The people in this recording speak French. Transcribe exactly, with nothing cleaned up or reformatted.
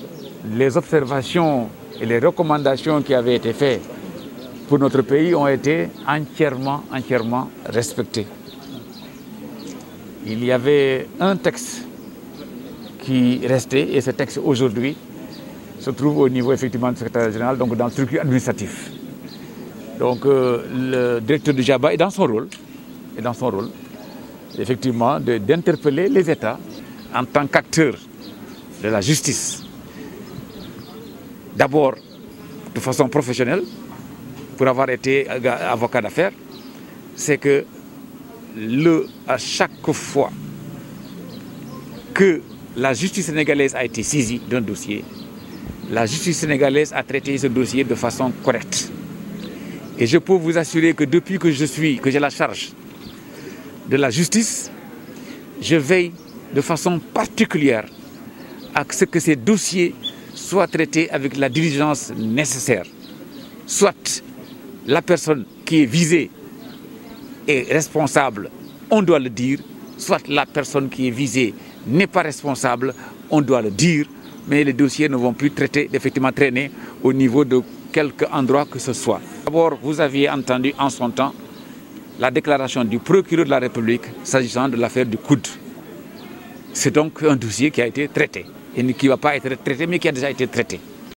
les observations et les recommandations qui avaient été faites pour notre pays ont été entièrement, entièrement respectées. Il y avait un texte qui restait, et ce texte aujourd'hui se trouve au niveau effectivement du secrétaire général, donc dans le circuit administratif. Donc euh, le directeur du Djaba est dans son rôle, est dans son rôle effectivement d'interpeller les États en tant qu'acteurs de la justice. D'abord de façon professionnelle, pour avoir été avocat d'affaires, c'est que le, à chaque fois que la justice sénégalaise a été saisie d'un dossier, la justice sénégalaise a traité ce dossier de façon correcte. Et je peux vous assurer que depuis que je suis, que j'ai la charge de la justice, je veille de façon particulière à ce que ces dossiers soient traités avec la diligence nécessaire. Soit la personne qui est visée est responsable, on doit le dire, soit la personne qui est visée n'est pas responsable, on doit le dire, mais les dossiers ne vont plus traiter, effectivement traîner au niveau de quelque endroit que ce soit. D'abord, vous aviez entendu en son temps la déclaration du procureur de la République s'agissant de l'affaire du coude. C'est donc un dossier qui a été traité, et qui ne va pas être traité, mais qui a déjà été traité.